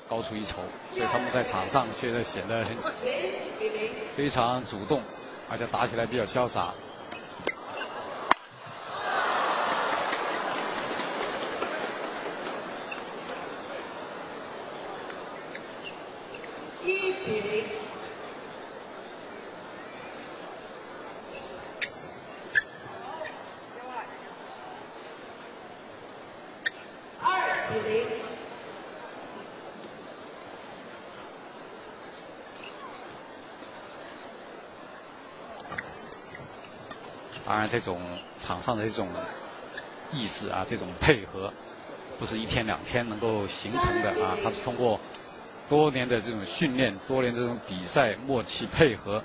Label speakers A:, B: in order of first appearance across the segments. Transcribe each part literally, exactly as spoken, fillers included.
A: 高出一筹，所以他们在场上现在显得很非常主动，而且打起来比较潇洒。
B: 一比零。二比零。
A: 当然，这种场上的这种意识啊，这种配合，不是一天两天能够形成的啊，它是通过多年的这种训练，多年的这种比赛默契配合。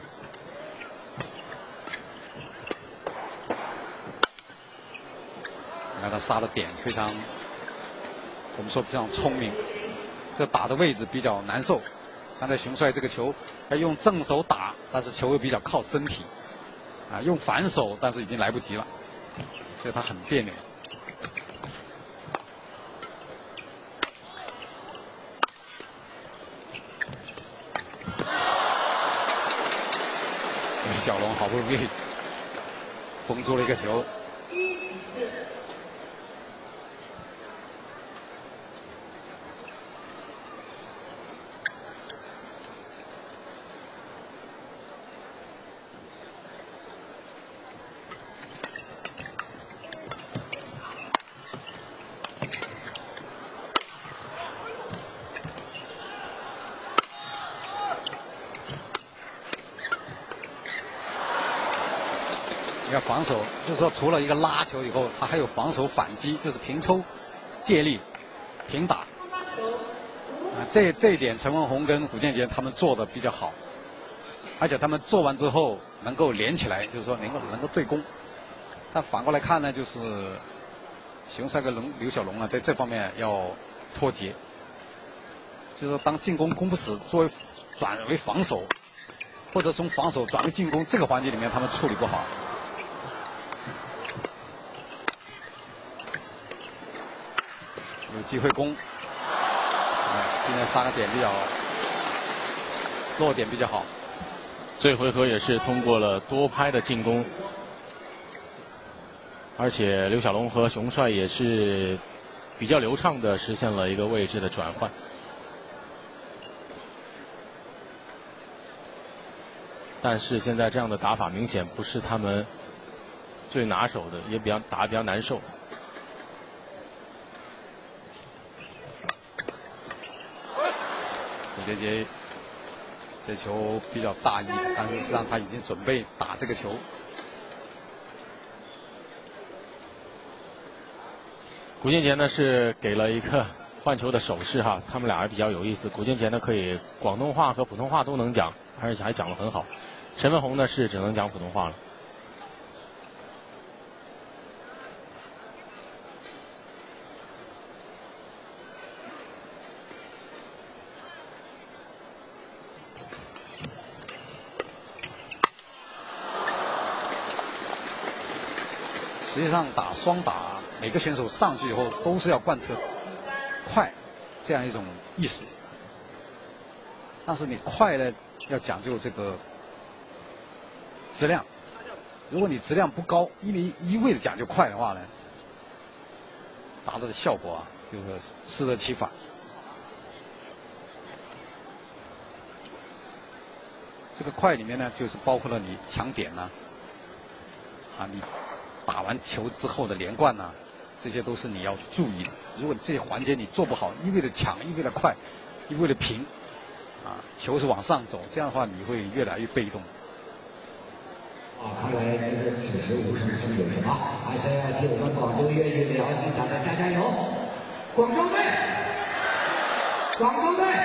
A: 你看他杀的点非常，我们说非常聪明，这打的位置比较难受。刚才熊帅这个球，他用正手打，但是球又比较靠身体。 啊，用反手，但是已经来不及了，所以他很别扭。小龙好不容易封住了一个球。要防守，就是说除了一个拉球以后，他还有防守反击，就是平抽、借力、平打。啊，这这一点陈文宏跟古建杰他们做的比较好，而且他们做完之后能够连起来，就是说能够能够对攻。但反过来看呢，就是熊帅跟龙刘小龙啊，在这方面要脱节，就是说当进攻攻不死，作为转为防守，或者从防守转为进攻这个环节里面，他们处理不好。 有机会攻，啊，今天杀个点比较落点比较好。
C: 这回合也是通过了多拍的进攻，而且刘小龙和熊帅也是比较流畅的实现了一个位置的转换。但是现在这样的打法明显不是他们最拿手的，也比较打得比较难受。
A: 古杰杰这球比较大意，但是实际上他已经准备打这个球。
C: 古建杰呢是给了一个换球的手势哈，他们俩还比较有意思。古建杰呢可以广东话和普通话都能讲，而且还讲得很好。陈文宏呢是只能讲普通话了。
A: 实际上打双打，每个选手上去以后都是要贯彻快这样一种意识。但是你快呢，要讲究这个质量。如果你质量不高，因为一味的讲究快的话呢，达到的效果啊，就是适得其反。这个快里面呢，就是包括了你抢点呐、啊，啊你。 打完球之后的连贯呐、啊，这些都是你要注意的。如果你这些环节你做不好，一味的抢，一味的快，一味的平，啊，球是往上走，这样的话你会越来越被动。
D: 啊，看来这个此时无声胜有什么？还是要替我们广州粤语辽剧场的加加油！广州队，广州队。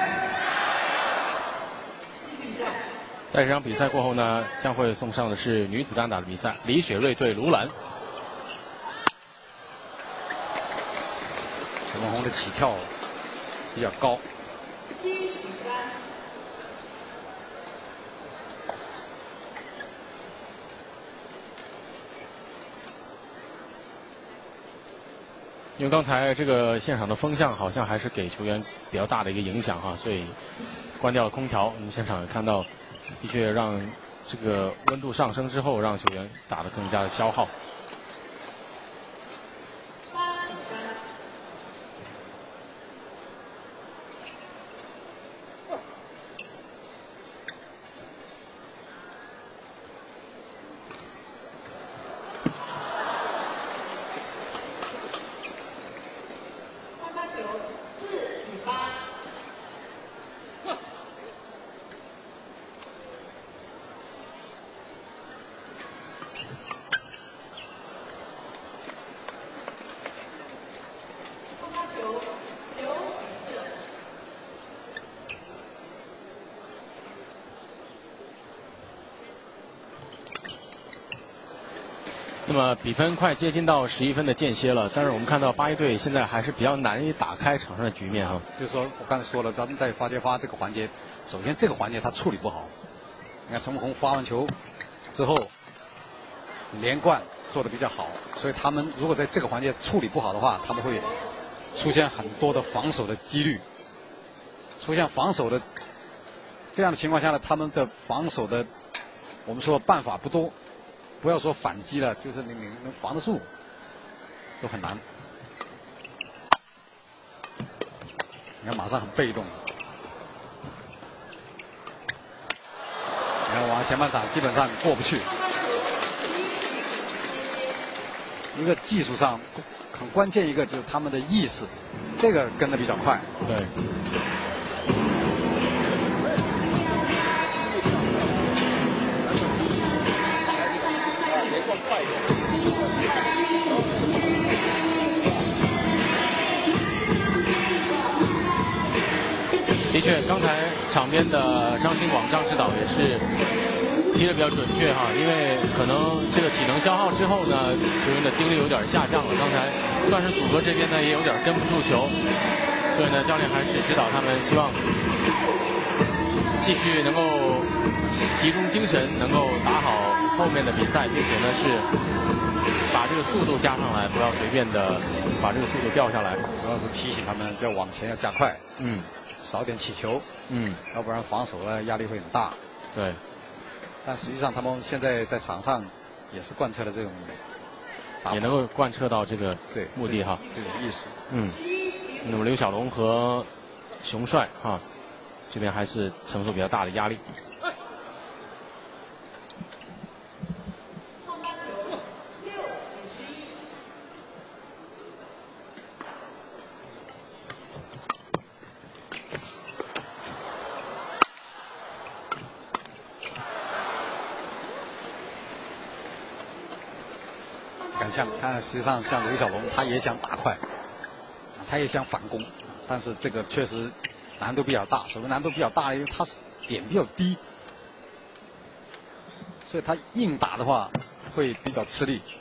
C: 在这场比赛过后呢，将会送上的是女子单打的比赛，李雪芮对卢兰。
A: 陈文宏的起跳比较高。
C: 因为刚才这个现场的风向好像还是给球员比较大的一个影响哈，所以关掉了空调。我们现场也看到，的确让这个温度上升之后，让球员打得更加的消耗。那么比分快接近到十一分的间歇了，但是我们看到八一队现在还是比较难以打开场上的局面哈。
A: 就是说我刚才说了，他们在发接发这个环节，首先这个环节他处理不好。你看陈文宏发完球之后连贯做得比较好，所以他们如果在这个环节处理不好的话，他们会出现很多的防守的几率。出现防守的这样的情况下呢，他们的防守的我们说办法不多。不要说反击了，就是你你能防得住，都很难。你看马上很被动。你看往前半场基本上过不去，一个技术上很关键一个就是他们的意识，这个跟得比较快。
C: 对。的确，刚才场边的张新广张指导也是踢得比较准确哈，因为可能这个体能消耗之后呢，球员的精力有点下降了。刚才算是祖哥这边呢也有点跟不住球，所以呢，教练还是指导他们，希望继续能够集中精神，能够打好后面的比赛，并且呢是把这个速度加上来，不要随便的把这个速度掉下来。
A: 主要是提醒他们要往前要加快，
C: 嗯，
A: 少点起球，
C: 嗯，
A: 要不然防守呢压力会很大。
C: 对。
A: 但实际上他们现在在场上也是贯彻了这种，
C: 也能够贯彻到这个
A: 对
C: 目的哈，
A: 这种意思。
C: 嗯，那么刘小龙和熊帅哈，这边还是承受比较大的压力。
A: 像看，实际上像刘小龙，他也想打快，他也想反攻，但是这个确实难度比较大。所谓难度比较大，因为他是点比较低，所以他硬打的话会比较吃力。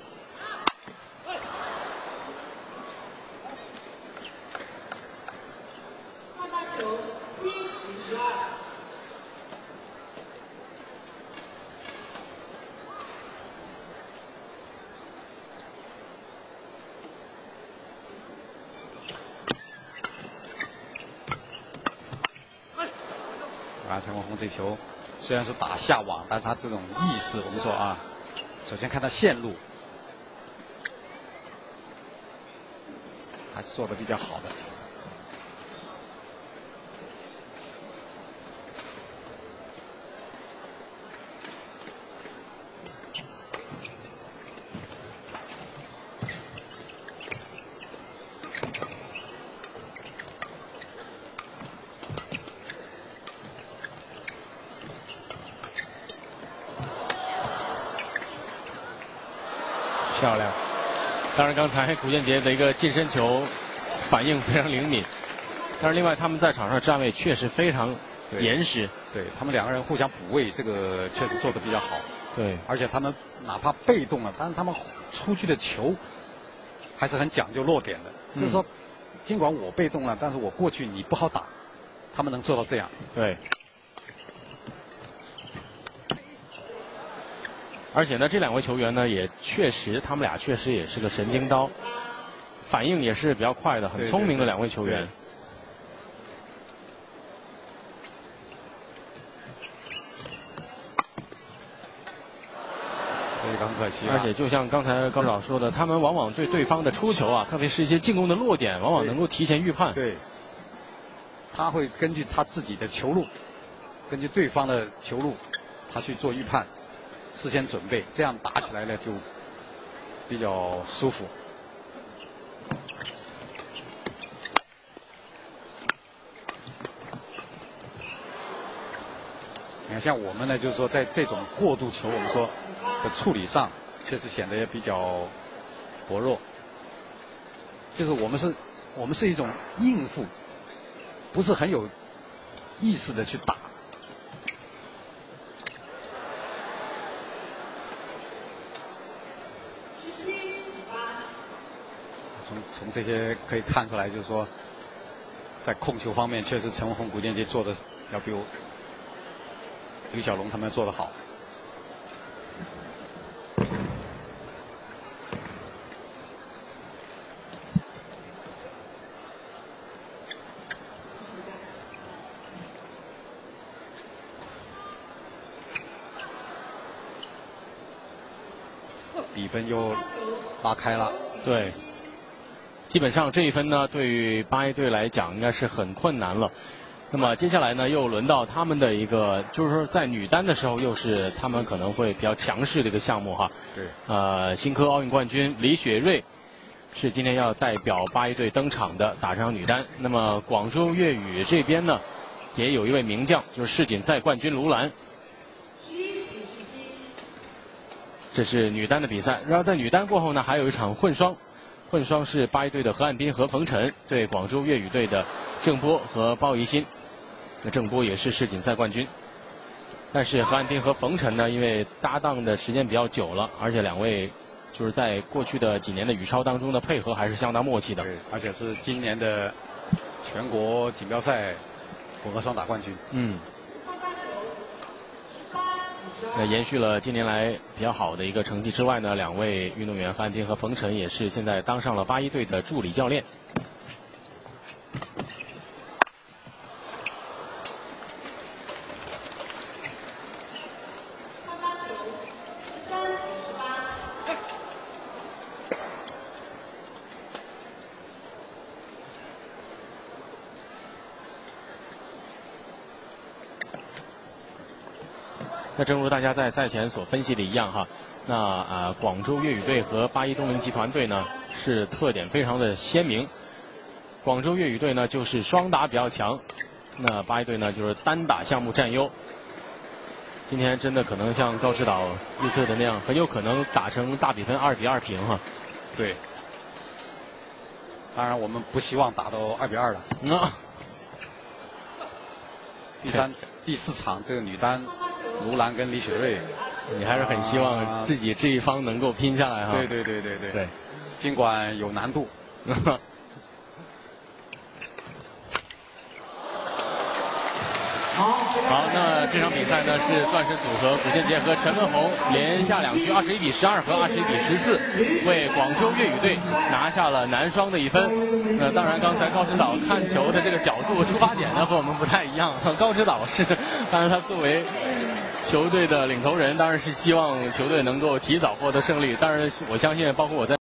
A: 陈文宏这球虽然是打下网，但他这种意识，我们说啊，首先看他线路，还是做的比较好的。
C: 漂亮！当然，刚才古建杰的一个近身球反应非常灵敏，但是另外他们在场上站位确实非常严实。
A: 对，对他们两个人互相补位，这个确实做得比较好。
C: 对，
A: 而且他们哪怕被动了，但是他们出去的球还是很讲究落点的。嗯、就是说，尽管我被动了，但是我过去你不好打，他们能做到这样。
C: 对。而且呢，这两位球员呢，也确实，他们俩确实也是个神经刀， 反应也是比较快的，很聪明的两位球员。
A: 这个很可惜。
C: 而且就像刚才高指导说的，他们往往对对方的出球啊，特别是一些进攻的落点，往往能够提前预判。
A: 对。他会根据他自己的球路，根据对方的球路，他去做预判，事先准备，这样打起来呢就比较舒服。你看，像我们呢，就是说在这种过渡球，我们说的处理上，确实显得也比较薄弱。就是我们是，我们是一种应付。不是很有意识的去打，从从这些可以看出来，就是说，在控球方面，确实陈文宏、古建杰做的要比我刘小龙他们做的好。比分又拉开了，
C: 对，基本上这一分呢，对于八一队来讲应该是很困难了。那么接下来呢，又轮到他们的一个，就是说在女单的时候，又是他们可能会比较强势的一个项目哈。
A: 对。
C: 呃，新科奥运冠军李雪芮是今天要代表八一队登场的，打上女单。那么广州粤语这边呢，也有一位名将，就是世锦赛冠军卢兰。这是女单的比赛，然后在女单过后呢，还有一场混双，混双是八一队的何汉斌和冯晨对广州粤语队的郑波和包怡鑫。那郑波也是世锦赛冠军，但是何汉斌和冯晨呢，因为搭档的时间比较久了，而且两位就是在过去的几年的羽超当中的配合还是相当默契的。
A: 对，而且是今年的全国锦标赛混合双打冠军。
C: 嗯。那延续了近年来比较好的一个成绩之外呢，两位运动员何汉斌和冯晨也是现在当上了八一队的助理教练。那正如大家在赛前所分析的一样哈，那啊、呃、广州粤语队和八一东陵集团队呢是特点非常的鲜明。广州粤语队呢就是双打比较强，那八一队呢就是单打项目占优。今天真的可能像高指导预测的那样，很有可能打成大比分二比二平哈。
A: 对。当然我们不希望打到二比二了。
C: 嗯、啊。
A: 第三、第四场这个女单。卢兰跟李雪芮，
C: 你还是很希望自己这一方能够拼下来哈。
A: 对对对对对。
C: 对，
A: 尽管有难度。
C: 好，那这场比赛呢是钻石组合古建杰和陈文宏连下两局，二十一比十二和二十一比十四，为广州粤语队拿下了男双的一分。那当然，刚才高指导看球的这个角度出发点呢和我们不太一样。高指导是，当然他作为球队的领头人，当然是希望球队能够提早获得胜利。当然，我相信包括我在。